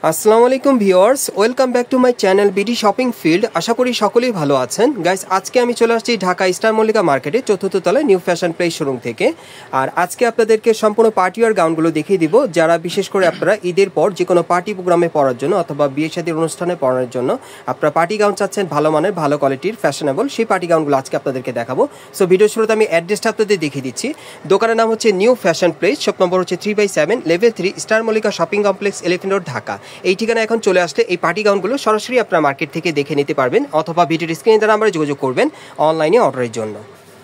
আসসালামু আলাইকুম viewers, welcome back to my channel BD shopping field. আশা করি সকলেই ভালো আছেন। গাইস, আজকে আমি চলে আসছি ঢাকা স্টার মল্লিকা মার্কেটে চতুর্থ তলায় নিউ ফ্যাশন প্লেস শোরুম থেকে। আর আজকে আপনাদেরকে সম্পূর্ণ পার্টিওয়ার গাউনগুলো দেখিয়ে দিব, যারা বিশেষ করে আপনারা ঈদের পর যে কোনো পার্টি প্রোগ্রামে পরার জন্য অথবা বিয়ে শাদীর অনুষ্ঠানে পরার জন্য আপনারা পার্টি গাউন চাচ্ছেন, ভালো মানের ভালো কোয়ালিটির ফ্যাশনেবল, সেই পার্টি গাউনগুলো আজকে আপনাদেরকে দেখাবো। সো ভিডিও শুরুতে আমি অ্যাড্রেসটা আপনাদের দেখিয়ে দিচ্ছি। দোকানের নাম হচ্ছে new fashion place, shop number হচ্ছে 3/7, level 3, star Mallika shopping complex, elephant road, Dhaka. এই ঠিকানা এখন চলে আসলে এই পার্টি গাউনগুলো সরাসরি আপনারা মার্কেট থেকে দেখে নিতে পারবেন অথবা ভিডিওর স্ক্রিনে দ্বারা আমরা যোগাযোগ করবেন অনলাইনে অর্ডারের জন্য।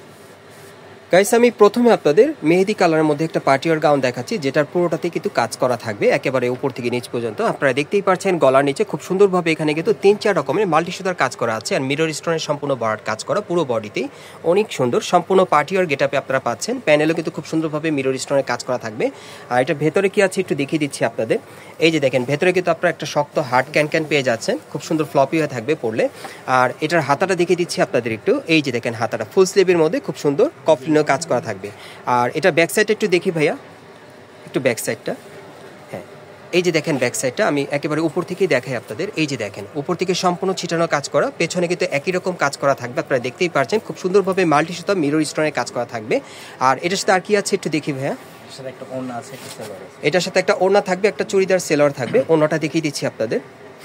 গাইস, আমি প্রথমে আপনাদের মেহেদি কালারের মধ্যে একটা পার্টিওয়ার গাউন দেখাচ্ছি, যেটার পুরোটাতে কিন্তু কাজ করা থাকবে একেবারে উপর থেকে নিচ পর্যন্ত। আপনারা দেখতেই পাচ্ছেন গলার নিচে খুব সুন্দরভাবে এখানে কিন্তু 3-4 রকমের মাল্টি সুতার কাজ করা আছে, আর মিরর স্টোনের সম্পূর্ণ বর্ডার কাজ করা পুরো বডিতেই অনেক সুন্দর সম্পূর্ণ পার্টিওয়ার গেটআপে আপনারা পাচ্ছেন। প্যানেলও কিন্তু খুব সুন্দরভাবে মিরর স্টোনের কাজ করা থাকবে। আর এটা ভেতরে কি আছে একটু দেখিয়ে দিচ্ছি আপনাদের। এই যে দেখেন, ভেতরে কিন্তু আপনারা একটা শক্ত হার্ড ক্যান পেয়ে যাচ্ছেন, খুব সুন্দর ফ্লপি হয়ে থাকবে পরলে। আর এটার হাতাটা দেখিয়ে দিচ্ছি আপনাদের একটু। এই যে দেখেন, হাতাটা ফুল স্লিভের মধ্যে খুব সুন্দর কফলিনও কাজ করা থাকবে। আর এটা ব্যাক সাইডটা একটু দেখি ভাইয়া, একটু ব্যাক সাইডটা। হ্যাঁ, এই যে দেখেন ব্যাক সাইডটা আমি একেবারে উপর থেকেই দেখাই আপনাদের। এই যে দেখেন, উপর থেকে সম্পূর্ণ ছিটানো কাজ করা, পেছনে কিন্তু একই রকম কাজ করা থাকবে। আপনারা দেখতেই পাচ্ছেন খুব সুন্দরভাবে মাল্টি সুতা মিরর স্টোনের কাজ করা থাকবে। আর এটার সাথে আর কি আছে একটু দেখি ভাইয়া। এটার সাথে একটা ওড়না থাকবে, একটা চুড়িদার সেলোয়ার থাকবে। ওড়নাটা দেখিয়ে দিচ্ছি আপনাদের।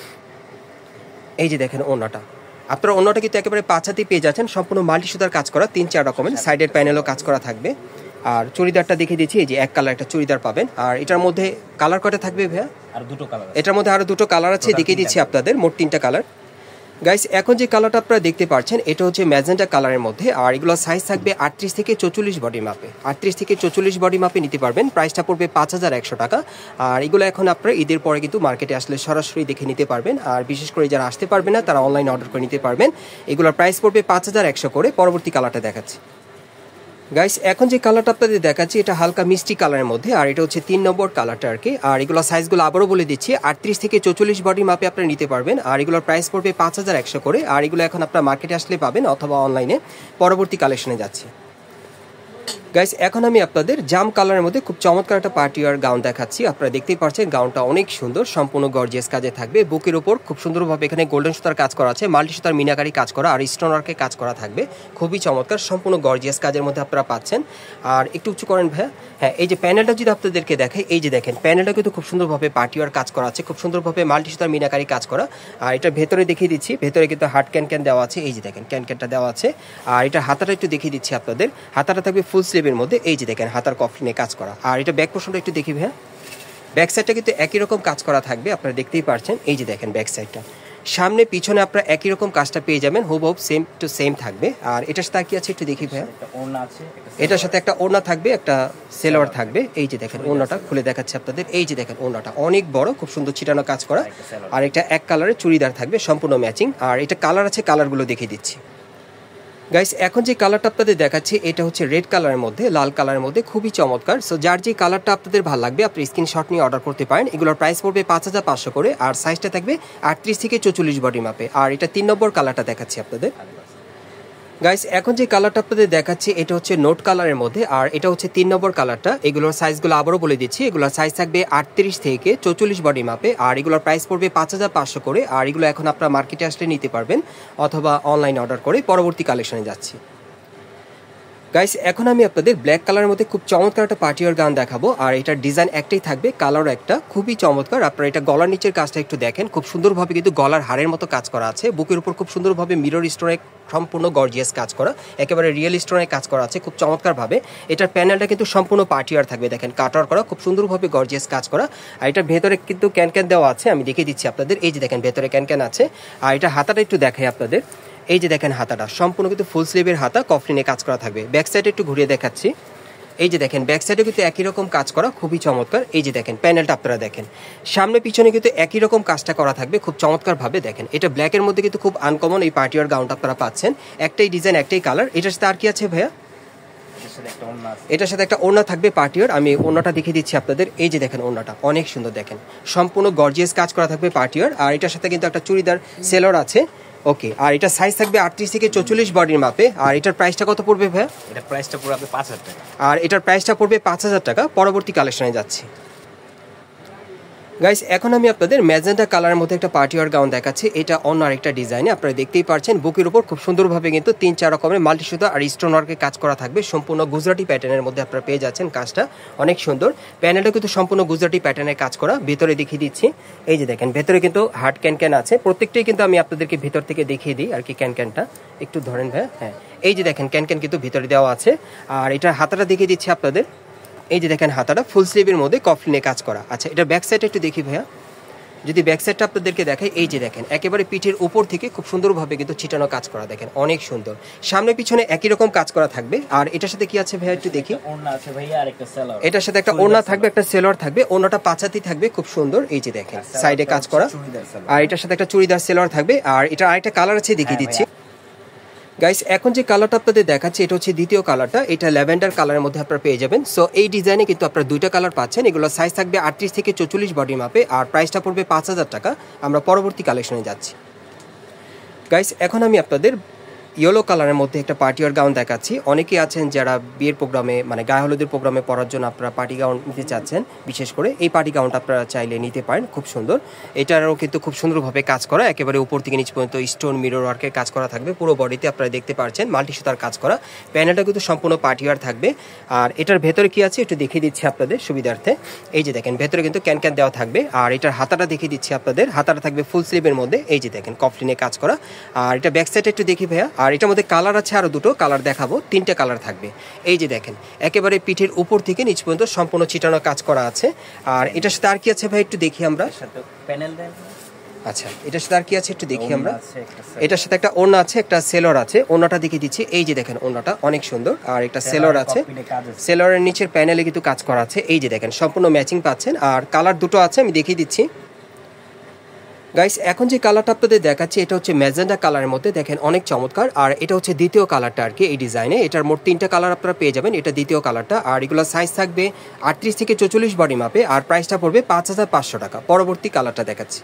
এই যে দেখেন ওড়নাটা, আপনারা অন্যটা কিন্তু একেবারে পাঁচাতে পেয়ে যাচ্ছেন, সম্পূর্ণ মাল্টি সুতার কাজ করা 3-4 রকমের, সাইডের প্যানেলও কাজ করা থাকবে। আর চুড়িদারটা দেখিয়ে দিচ্ছি, এই যে এক কালার একটা চুড়িদার পাবেন। আর এটার মধ্যে কালার কয়টা থাকবে ভাইয়া? আর দুটো কালার, এটার মধ্যে আরো দুটো কালার আছে, দেখিয়ে দিচ্ছি আপনাদের, মোট 3টা কালার। গাইস, এখন যে কালারটা আপনারা দেখতে পাচ্ছেন এটা হচ্ছে ম্যাজেন্টা কালারের মধ্যে। আর এগুলো সাইজ থাকবে 38 থেকে 44 বডি মাপে, 38 থেকে 44 বডি মাপে নিতে পারবেন। প্রাইসটা পড়বে 5100 টাকা। আর এগুলো এখন আপনারা ঈদের পরে কিন্তু মার্কেটে আসলে সরাসরি দেখে নিতে পারবেন। আর বিশেষ করে যারা আসতে পারবেন না তারা অনলাইনে অর্ডার করে নিতে পারবেন। এগুলোর প্রাইস পড়বে 5100 করে। পরবর্তী কালারটা দেখাচ্ছি। গাইস, এখন যে কালারটা আপনাদের দেখাচ্ছি এটা হালকা মিষ্টি কালারের মধ্যে, আর এটা হচ্ছে 3 নম্বর কালারটা আর কি। আর এগুলো সাইজগুলো আবারও বলে দিচ্ছি, 38 থেকে 44 বডি মাপে আপনারা নিতে পারবেন। আর এগুলোর প্রাইস পড়বে 5100 করে। আর এগুলো এখন আপনারা মার্কেটে আসলে পাবেন অথবা অনলাইনে। পরবর্তী কালেকশনে যাচ্ছি। গাইস, এখন আমি আপনাদের জাম কালারের মধ্যে খুব চমৎকার একটা পার্টিওয়ার গাউন দেখাচ্ছি। আপনারা দেখতেই পাচ্ছেন গাউনটা অনেক সুন্দর, সম্পূর্ণ গর্জিয়াস কাজে থাকবে। বুকের উপর খুব সুন্দরভাবে এখানে গোল্ডেন সুতার কাজ করা আছে, মাল্টি সুতার মিনাকারি কাজ করা আর স্টোন ওয়ার্কের কাজ করা থাকবে। খুবই চমৎকার সম্পূর্ণ গর্জিয়াস কাজের মধ্যে আপনারা পাচ্ছেন। আর একটু উঁচু করেন ভাইয়া। হ্যাঁ, এই যে প্যানেলটা যদি আপনাদেরকে দেখাই, এই যে দেখেন প্যানেলটা কিন্তু খুব সুন্দরভাবে পার্টিওয়ার কাজ করা আছে, খুব সুন্দরভাবে মাল্টি সুতার মিনাকারি কাজ করা। আর এটা ভেতরে দেখিয়ে দিচ্ছি, ভেতরে কিন্তু হার্ড ক্যান দেওয়া আছে। এই যে দেখেন ক্যানটা দেওয়া আছে। আর এটা হাতাটা একটু দেখিয়ে দিচ্ছি আপনাদের। হাতাটা থাকবে ফুল স্লিভের মধ্যে। এই যে দেখেন হাতার কফলিনে কাজ করা। আর এটা ব্যাক পোর্শনটা একটু দেখি ভাইয়া। ব্যাক সাইডটা কিন্তু একই রকম কাজ করা থাকবে, আপনারা দেখতেই পাচ্ছেন। এই যে দেখেন ব্যাক সাইডটা, সামনে পিছনে আপনারা একই রকম কাজটা পেয়ে যাবেন, হুবহু সেম টু সেম থাকবে। আর এটার সাথে কি আছে একটু দেখি ভাইয়া। এটার সাথে একটা ওড়না থাকবে, একটা সেলোয়ার থাকবে। এই যে দেখেন ওড়নাটা খুলে দেখাচ্ছে আপনাদের। এই যে দেখেন ওড়নাটা অনেক বড়, খুব সুন্দর ছিটানো কাজ করা। আর এটা এক কালারের চুড়িদার থাকবে, সম্পূর্ণ ম্যাচিং। আর এটা কালার আছে, কালারগুলো দেখিয়ে দিচ্ছি। গাইস, এখন যে কালারটা আপনাদের দেখাচ্ছি এটা হচ্ছে রেড কালারের মধ্যে, লাল কালারের মধ্যে, খুবই চমৎকার। সো যার যে কালারটা আপনাদের ভালো লাগবে আপনি স্ক্রিনশট নিয়ে অর্ডার করতে পারেন। এগুলোর প্রাইস পড়বে 5500 করে। আর সাইজটা থাকবে 38 থেকে 44 বডি মাপে। আর এটা 3 নম্বর কালারটা দেখাচ্ছি আপনাদের। গাইস, এখন যে কালারটা আপনাদের দেখাচ্ছি এটা হচ্ছে নোট কালারের মধ্যে, আর এটা হচ্ছে 3 নম্বর কালারটা। এগুলোর সাইজগুলো আবারও বলে দিচ্ছি, এগুলোর সাইজ থাকবে 38 থেকে 44 বডি মাপে। আর এগুলোর প্রাইস পড়বে 5500 করে। আর এগুলো এখন আপনারা মার্কেটে আসলে নিতে পারবেন অথবা অনলাইন অর্ডার করে। পরবর্তী কালেকশনে যাচ্ছি। গাইস, এখন আমি আপনাদের ব্ল্যাক কালারের মধ্যে খুব চমৎকার একটা পার্টিওয়ার গাউন দেখাবো। আর এটার ডিজাইন একটাই থাকবে, কালারও একটা, খুবই চমৎকার। আপনারা এটা গলার নিচের কাজটা একটু দেখেন, খুব সুন্দরভাবে কিন্তু গলার হারের মতো কাজ করা আছে। বুকের উপর খুব সুন্দরভাবে মিরর স্টোনে সম্পূর্ণ গর্জিয়াস কাজ করা, একেবারে রিয়েল স্টোনে কাজ করা আছে খুব চমৎকারভাবে। এটার প্যানেলটা কিন্তু সম্পূর্ণ পার্টিওয়ার থাকবে, দেখেন কাটওয়ার করা, খুব সুন্দরভাবে গর্জিয়াস কাজ করা। আর এটার ভেতরে কিন্তু ক্যান দেওয়া আছে, আমি দেখিয়ে দিচ্ছি আপনাদের। এই যে দেখেন ভেতরে ক্যান আছে। আর এটা হাতাটা একটু দেখাই আপনাদের। এই যে দেখেন হাতাটা সম্পূর্ণ কিন্তু ফুল স্লিভের হাতা, কফলিনে কাজ করা থাকবে। ব্যাক সাইডে একটু ঘুরিয়ে দেখাচ্ছি। এই যে দেখেন ব্যাক সাইডে কিন্তু একই রকম কাজ করা, খুবই চমৎকার। এই যে দেখেন প্যানেলটা আপনারা দেখেন, সামনে পিছনে কিন্তু একই রকম কাজটা করা থাকবে খুব চমৎকার ভাবে। দেখেন এটা ব্ল্যাকের মধ্যে কিন্তু খুব আনকমন এই পার্টিওয়ার গাউনটা আপনারা পাচ্ছেন। একটাই ডিজাইন, একটাই কালার। এটার সাথে আর কি আছে ভাইয়া? এটার সাথে একটা ওড়না থাকবে পার্টিওয়ার, আমি ওড়নাটা দেখিয়ে দিচ্ছি আপনাদের। এই যে দেখেন ওড়নাটা অনেক সুন্দর, দেখেন সম্পূর্ণ গর্জিয়াস কাজ করা থাকবে পার্টিওয়ার। আর এটার সাথে কিন্তু একটা চুড়িদার সেলোয়ার আছে। ওকে, আর এটা সাইজ থাকবে 38 থেকে 44 বডির মাপে। আর এটার প্রাইসটা কত পড়বে ভাইয়া? এটার প্রাইসটা পড়বে 5000 টাকা। আর এটার প্রাইসটা পড়বে 5000 টাকা। পরবর্তী কালেকশনে যাচ্ছি। গাইস এখন আমি আপনাদের ম্যাজেন্টা কালারের মধ্যে একটা পার্টি ওয়্যার গাউন দেখাচ্ছি। এটা অন্য আরেকটা ডিজাইনে, আপনারা দেখতেই পাচ্ছেন বুকের উপর খুব সুন্দরভাবে কিন্তু 3-4 রকমের মাল্টি সুতা আর স্টোন ওয়ার্কের কাজ করা থাকবে। সম্পূর্ণ গুজরাটি প্যাটার্নের মধ্যে আপনারা পেয়ে যাচ্ছেন। কাজটা অনেক সুন্দর, প্যানেলটা কিন্তু সম্পূর্ণ গুজরাটি প্যাটার্নের কাজ করা। ভেতরে দেখিয়ে দিচ্ছি, এই যে দেখেন ভেতরে কিন্তু হার্ড ক্যান আছে। প্রত্যেকটাই কিন্তু আমি আপনাদেরকে ভিতর থেকে দেখিয়ে দিই আর কি। ক্যানটা একটু ধরেন ভাই, হ্যাঁ এই যে দেখেন ক্যান কিন্তু ভিতরে দেওয়া আছে। আর এটার হাতাটা দেখিয়ে দিচ্ছি আপনাদের, এই যে দেখেন হাতাটা ফুল স্লিভের মধ্যে কফলিনে কাজ করা। আচ্ছা এটা ব্যাক সাইডটা একটু দেখি ভাইয়া, যদি ব্যাক সাইডটা আপনাদেরকে দেখাই, এই যে দেখেন একেবারে পিঠের উপর থেকে খুব সুন্দরভাবে কিন্তু ছিটানো কাজ করা, দেখেন অনেক সুন্দর। সামনে পিছনে একই রকম কাজ করা থাকবে। আর এটার সাথে কি আছে ভাইয়া একটু দেখি, এটার সাথে একটা ওড়না থাকবে, একটা সেলোয়ার থাকবে, ওড়নাটা পাঁচাতি থাকবে খুব সুন্দর, এই যে দেখেন সাইডে কাজ করা। আর এটার সাথে একটা চুড়িদার সেলোয়ার থাকবে। আর এটা আরেকটা কালার আছে, দেখিয়ে দিচ্ছি গাইস। এখন যে কালারটা আপনাদের দেখাচ্ছি এটা হচ্ছে দ্বিতীয় কালারটা, এটা ল্যাভেন্ডার কালারের মধ্যে আপনারা পেয়ে যাবেন। সো এই ডিজাইনে কিন্তু আপনারা দুইটা কালার পাচ্ছেন। এগুলো সাইজ থাকবে 38 থেকে 44 বডি মাপে, আর প্রাইসটা পড়বে 5000 টাকা। আমরা পরবর্তী কালেকশনে যাচ্ছি গাইস। এখন আমি আপনাদের ইয়েলো কালারের মধ্যে একটা পার্টি ওয়্যার গাউন দেখাচ্ছি। অনেকেই আছেন যারা বিয়ের প্রোগ্রামে মানে গায়ে হলুদের প্রোগ্রামে পরার জন্য আপনারা পার্টি গাউন নিতে চাচ্ছেন, বিশেষ করে এই পার্টি গাউনটা আপনারা চাইলে নিতে পারেন, খুব সুন্দর। এটারও কিন্তু খুব সুন্দরভাবে কাজ করা, একেবারে উপর থেকে নিচ পর্যন্ত স্টোন মিরর ওয়ার্কের কাজ করা থাকবে। পুরো বডিতে আপনারা দেখতে পাচ্ছেন মাল্টি সুতার কাজ করা। প্যানেলটা কিন্তু সম্পূর্ণ পার্টি ওয়্যার থাকবে। আর এটার ভেতরে কি আছে একটু দেখিয়ে দিচ্ছি আপনাদের সুবিধার্থে, এই যে দেখেন ভেতরে কিন্তু ক্যান দেওয়া থাকবে। আর এটার হাতাটা দেখিয়ে দিচ্ছি আপনাদের, হাতাটা থাকবে ফুল স্লিভের মধ্যে, এই যে দেখেন কফলিনে কাজ করা। আর এটা ব্যাক সাইডে একটু দেখি ভাইয়া। আর এটার মধ্যে কালার আছে আরো দুটো কালার দেখাবো, 3টে কালার থাকবে। এই যে দেখেন একেবারে পিঠের উপর থেকে নিচ পর্যন্ত সম্পূর্ণ ছিটানো কাজ করা আছে। আর এটার সাথে আর কি আছে ভাই একটু দেখি আমরা। আচ্ছা এটার সাথে আর কি আছে একটু দেখি আমরা। এটার সাথে একটা ওড়না আছে, একটা সেলোয়ার আছে। ওড়নাটা দেখিয়ে দিচ্ছি, এই যে দেখেন ওড়নাটা অনেক সুন্দর। আর একটা সেলোয়ার আছে, সেলোয়ারের নিচের প্যানেলে কিন্তু কাজ করা আছে, এই যে দেখেন সম্পূর্ণ ম্যাচিং পাচ্ছেন। আর কালার দুটো আছে, আমি দেখিয়ে দিচ্ছি গাইস। এখন যে কালারটা আপনাদের দেখাচ্ছি এটা হচ্ছে ম্যাজেন্টা কালারের মধ্যে, দেখেন অনেক চমৎকার। আর এটা হচ্ছে দ্বিতীয় কালারটা আর কি এই ডিজাইনে। এটার মোট 3টা কালার আপনারা পেয়ে যাবেন, এটা দ্বিতীয় কালারটা। আর এগুলো সাইজ থাকবে 38 থেকে 44 বডি মাপে, আর প্রাইসটা পড়বে 5500 টাকা। পরবর্তী কালারটা দেখাচ্ছি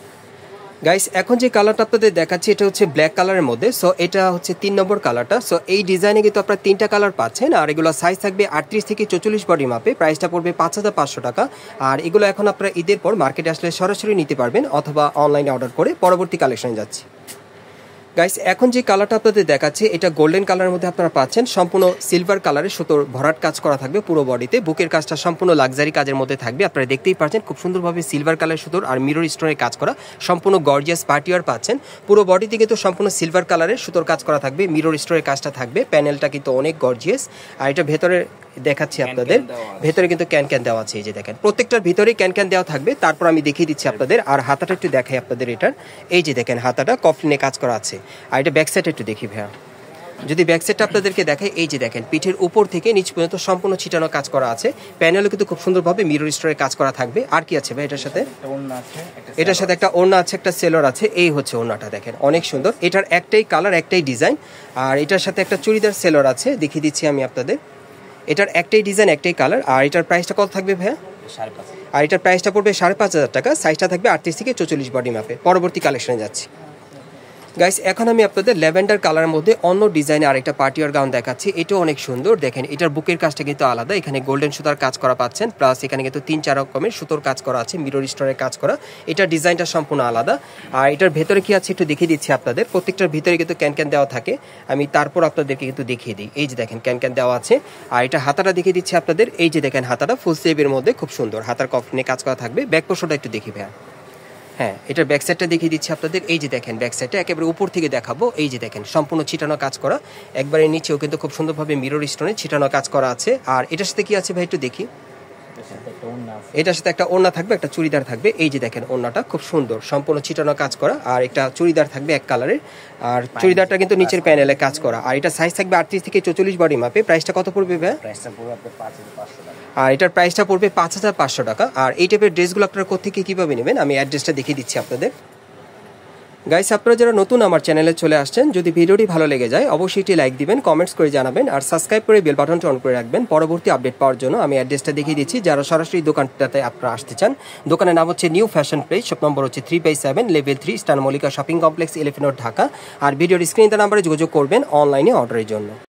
গাইস। এখন যে কালারটা আপনাদের দেখাচ্ছি এটা হচ্ছে ব্ল্যাক কালারের মধ্যে। সো এটা হচ্ছে 3 নম্বর কালারটা। সো এই ডিজাইনে কিন্তু আপনারা 3টা কালার পাচ্ছেন। আর এগুলো সাইজ থাকবে 38 থেকে 44 বডি মাপে, প্রাইসটা পড়বে 5500 টাকা। আর এগুলো এখন আপনারা ঈদের পর মার্কেটে আসলে সরাসরি নিতে পারবেন অথবা অনলাইনে অর্ডার করে। পরবর্তী কালেকশনে যাচ্ছি গাইস। এখন যে কালারটা আপনাদের দেখাচ্ছি এটা গোল্ডেন কালারের মধ্যে আপনারা পাচ্ছেন। সম্পূর্ণ সিলভার কালারের সুতোর ভরাট কাজ করা থাকবে পুরো বডিতে। বুকের কাজটা সম্পূর্ণ লাক্সারি কাজের মধ্যে থাকবে, আপনারা দেখতেই পাচ্ছেন খুব সুন্দরভাবে সিলভার কালারের সুতোর আর মিরর স্টোনের কাজ করা সম্পূর্ণ গর্জিয়াস পার্টি ওয়্যার পাচ্ছেন। পুরো বডিতে কিন্তু সম্পূর্ণ সিলভার কালারের সুতোর কাজ করা থাকবে, মিরর স্টোনের কাজটা থাকবে। প্যানেলটা কিন্তু অনেক গর্জিয়াস। আর এটা ভেতরে দেখাচ্ছি আপনাদের, ভেতরে কিন্তু ক্যান দেওয়া আছে, এই যে দেখেন প্রত্যেকটার ভিতরেই ক্যান দেওয়া থাকবে। তারপর আমি দেখিয়ে দিচ্ছি আপনাদের। আর হাতাটা একটু দেখাই আপনাদের, এটার এই যে দেখেন হাতাটা কফলিনে কাজ করা আছে। আর এটা ব্যাক সাইড একটু দেখি ভাইয়া, যদি ব্যাক সাইডটা আপনাদেরকে দেখাই, এই যে দেখেন পিঠের উপর থেকে নিচ পর্যন্ত সম্পূর্ণ ছিটানো কাজ করা আছে। প্যানেলও কিন্তু খুব সুন্দরভাবে মিরর স্টোরের কাজ করা থাকবে। আর কি আছে ভাই এটার সাথে? এটার সাথে একটা ওড়না আছে, একটা সেলোয়ার আছে। এই হচ্ছে ওড়নাটা, দেখেন অনেক সুন্দর। এটার একটাই কালার, একটাই ডিজাইন। আর এটার সাথে একটা চুড়িদার সেলোয়ার আছে, দেখিয়ে দিচ্ছি আমি আপনাদের। এটার একটাই ডিজাইন, একটাই কালার। আর এটার প্রাইসটা কত থাকবে ভাইয়া? 5,500। আর এটার প্রাইসটা পড়বে 5500 টাকা। সাইজটা থাকবে 38 থেকে 44 বডি মাপে। পরবর্তী কালেকশনে যাচ্ছি গাইস। এখন আমি আপনাদের ল্যাভেন্ডার কালারের মধ্যে অন্য ডিজাইনে আরেকটা পার্টি ওয়্যার গাউন দেখাচ্ছি। এটাও অনেক সুন্দর, দেখেন এটার বুকের কাজটা কিন্তু আলাদা। এখানে গোল্ডেন সুতার কাজ করা পাচ্ছেন, প্লাস এখানে কিন্তু 3-4 রকমের সুতোর কাজ করা আছে, মিরর স্টোনের কাজ করা। এটার ডিজাইনটা সম্পূর্ণ আলাদা। আর এটার ভেতরে কি আছে একটু দেখিয়ে দিচ্ছি আপনাদের। প্রত্যেকটার ভিতরে কিন্তু ক্যান দেওয়া থাকে, আমি তারপর আপনাদেরকে কিন্তু দেখিয়ে দিই। এই যে দেখেন ক্যান দেওয়া আছে। আর এটা হাতাটা দেখিয়ে দিচ্ছি আপনাদের, এই যে দেখেন হাতাটা ফুল স্লিভের মধ্যে খুব সুন্দর, হাতার কফলিনে কাজ করা থাকবে। ব্যাক পোর্শনটা একটু দেখি ভাইয়া। হ্যাঁ এটার ব্যাক সাইডটা দেখিয়ে দিচ্ছি আপনাদের, এই যে দেখেন ব্যাক সাইডটা একেবারে উপর থেকে দেখাবো। এই যে দেখেন সম্পূর্ণ ছিটানো কাজ করা, একবারে নিচেও কিন্তু খুব সুন্দরভাবে মিরর স্টোনে ছিটানো কাজ করা আছে। আর এটার সাথে কি আছে ভাই একটু দেখি। এটার সাথে একটা ওড়না থাকবে, একটা চুড়িদার থাকবে। এই যে দেখেন ওড়নাটা খুব সুন্দর, সম্পূর্ণ ছিটানো কাজ করা। আর একটা চুড়িদার থাকবে এক কালারের। আর চুড়িদারটা কিন্তু নিচের প্যানেলে কাজ করা। আর এটা সাইজ থাকবে 38 থেকে 44 বডি মাপে। প্রাইসটা কত পড়বে ভাই? আর এটার প্রাইসটা পড়বে 5500 টাকা। আর এই টাইপের ড্রেসগুলো আপনারা কোথেকে কিভাবে নেবেন আমি অ্যাড্রেসটা দেখিয়ে দিচ্ছি আপনাদের। গাইস আপনারা যারা নতুন আমার চ্যানেলে চলে আসছেন, যদি ভিডিওটি ভালো লেগে যায় অবশ্যই এটি লাইক দিবেন, কমেন্টস করে জানাবেন, আর সাবস্ক্রাইব করে বেল বাটনটা অন করে রাখবেন পরবর্তী আপডেট পাওয়ার জন্য। আমি অ্যাড্রেসটা দেখিয়ে দিচ্ছি, যারা সরাসরি দোকানটাতে আপনারা আসতে চান। দোকানের নাম হচ্ছে new fashion place, shop number হচ্ছে 3/7 level 3 star Mallika shopping complex, elephant road, Dhaka. আর ভিডিওর স্ক্রিনে নাম্বারে যোগাযোগ করবেন অনলাইনে অর্ডারের জন্য।